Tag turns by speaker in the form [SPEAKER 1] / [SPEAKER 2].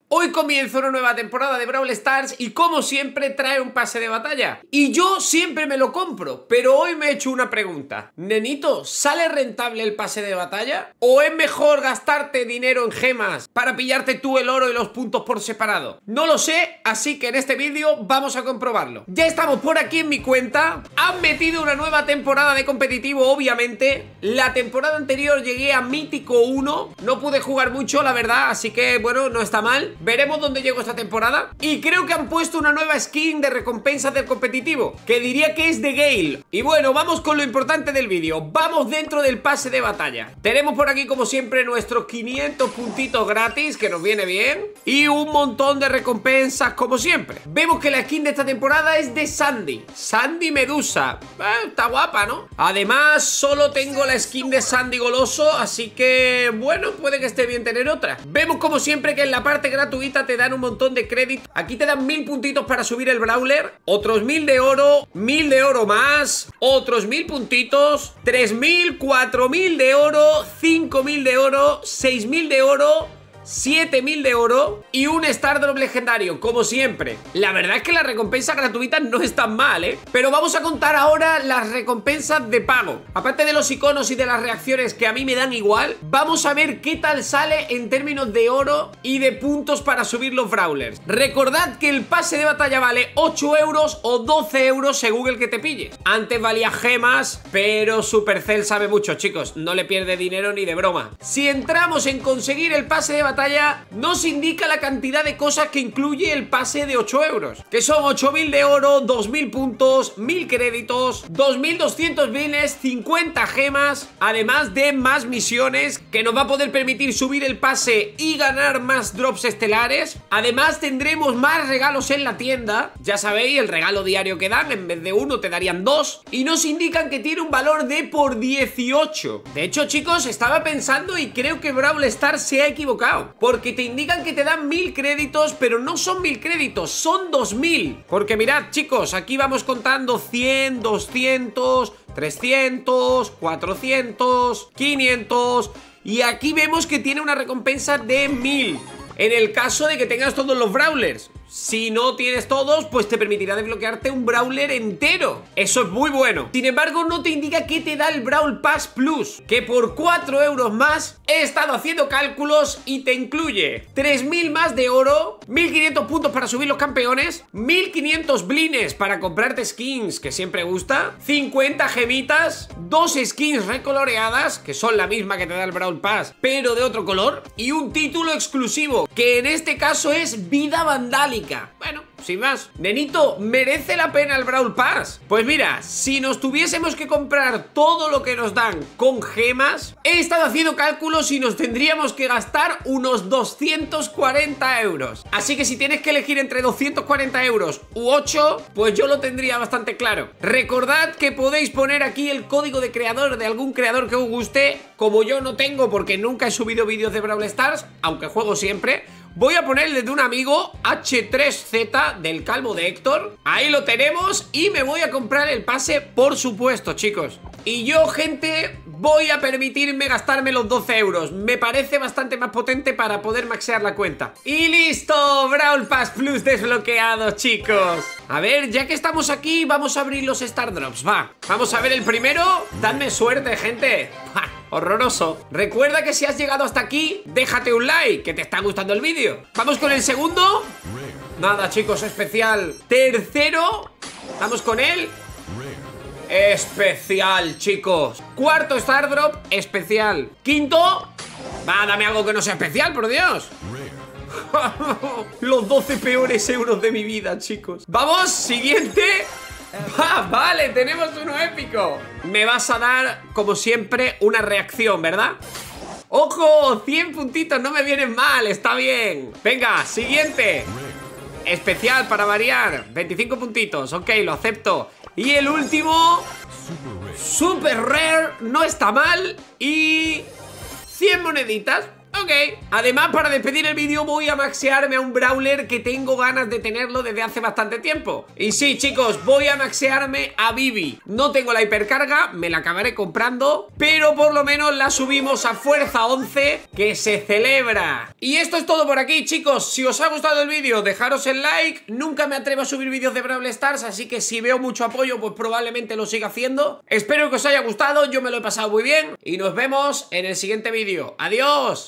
[SPEAKER 1] Hoy comienza una nueva temporada de Brawl Stars y como siempre trae un pase de batalla. Y yo siempre me lo compro, pero hoy me he hecho una pregunta. Nenito, ¿sale rentable el pase de batalla? ¿O es mejor gastarte dinero en gemas para pillarte tú el oro y los puntos por separado? No lo sé, así que en este vídeo vamos a comprobarlo. Ya estamos por aquí en mi cuenta. Han metido una nueva temporada de competitivo, obviamente. La temporada anterior llegué a Mítico 1. No pude jugar mucho, la verdad, así que bueno, no está mal. Veremos dónde llego esta temporada. Y creo que han puesto una nueva skin de recompensas del competitivo, que diría que es de Gale. Y bueno, vamos con lo importante del vídeo. Vamos dentro del pase de batalla. Tenemos por aquí como siempre nuestros 500 puntitos gratis, que nos viene bien. Y un montón de recompensas como siempre. Vemos que la skin de esta temporada es de Sandy. Sandy Medusa. Está guapa, ¿no? Además, solo tengo la skin de Sandy Goloso, así que bueno, puede que esté bien tener otra. Vemos como siempre que en la parte gratuita te dan un montón de crédito. Aquí te dan 1000 puntitos para subir el brawler, otros 1000 de oro, 1000 de oro más, otros 1000 puntitos, 3000, 4000 de oro, 5000 de oro, 6000 de oro, 7000 de oro y un Stardrop legendario, como siempre. La verdad es que las recompensas gratuitas no están mal, ¿eh? Pero vamos a contar ahora las recompensas de pago. Aparte de los iconos y de las reacciones que a mí me dan igual, vamos a ver qué tal sale en términos de oro y de puntos para subir los brawlers. Recordad que el pase de batalla vale 8 euros o 12 euros según el que te pilles. Antes valía gemas, pero Supercell sabe mucho, chicos. No le pierde dinero ni de broma. Si entramos en conseguir el pase de batalla, nos indica la cantidad de cosas que incluye el pase de 8 euros, que son 8000 de oro, 2000 puntos, 1000 créditos, 2200 bienes, 50 gemas, además de más misiones que nos va a poder permitir subir el pase y ganar más drops estelares. Además tendremos más regalos en la tienda, ya sabéis, el regalo diario que dan, en vez de uno te darían 2, y nos indican que tiene un valor de por 18. De hecho, chicos, estaba pensando y creo que Brawl Stars se ha equivocado, porque te indican que te dan 1000 créditos, pero no son 1000 créditos, son 2000. Porque mirad, chicos, aquí vamos contando 100, 200, 300, 400, 500. Y aquí vemos que tiene una recompensa de 1000 en el caso de que tengas todos los brawlers. Si no tienes todos, pues te permitirá desbloquearte un brawler entero. Eso es muy bueno. Sin embargo, no te indica qué te da el Brawl Pass Plus, que por 4 euros más he estado haciendo cálculos y te incluye 3000 más de oro, 1500 puntos para subir los campeones, 1500 blines para comprarte skins, que siempre gusta, 50 gemitas, 2 skins recoloreadas, que son la misma que te da el Brawl Pass, pero de otro color, y un título exclusivo, que en este caso es Vida Vandálica. Bueno, sin más. Nenito, ¿merece la pena el Brawl Pass? Pues mira, si nos tuviésemos que comprar todo lo que nos dan con gemas, he estado haciendo cálculos y nos tendríamos que gastar unos 240 euros. Así que si tienes que elegir entre 240 euros u 8, pues yo lo tendría bastante claro. Recordad que podéis poner aquí el código de creador de algún creador que os guste. Como yo no tengo porque nunca he subido vídeos de Brawl Stars, aunque juego siempre, voy a ponerle de un amigo H3Z del calvo de Héctor. Ahí lo tenemos y me voy a comprar el pase, por supuesto, chicos. Y yo, gente, voy a permitirme gastarme los 12 euros. Me parece bastante más potente para poder maxear la cuenta. Y listo, Brawl Pass Plus desbloqueado, chicos. A ver, ya que estamos aquí, vamos a abrir los Stardrops, va. Vamos a ver el primero. Dadme suerte, gente. ¡Ja! Horroroso. Recuerda que si has llegado hasta aquí, déjate un like, que te está gustando el vídeo. Vamos con el segundo. Nada, chicos, especial. Tercero. Vamos con él. Especial, chicos. Cuarto Stardrop, especial. Quinto. Va, dame algo que no sea especial, por Dios. Los 12 peores euros de mi vida, chicos. Vamos, siguiente. Vale, tenemos uno épico. Me vas a dar, como siempre, una reacción, ¿verdad? ¡Ojo! 100 puntitos, no me vienen mal, está bien. Venga, siguiente. Especial para variar, 25 puntitos, ok, lo acepto. Y el último, Super Rare, no está mal. Y 100 moneditas. Ok, además para despedir el vídeo voy a maxearme a un brawler que tengo ganas de tenerlo desde hace bastante tiempo. Y sí, chicos, voy a maxearme a Bibi. No tengo la hipercarga, me la acabaré comprando, pero por lo menos la subimos a fuerza 11, que se celebra. Y esto es todo por aquí, chicos. Si os ha gustado el vídeo, dejaros el like. Nunca me atrevo a subir vídeos de Brawl Stars, así que si veo mucho apoyo, pues probablemente lo siga haciendo. Espero que os haya gustado, yo me lo he pasado muy bien y nos vemos en el siguiente vídeo. ¡Adiós!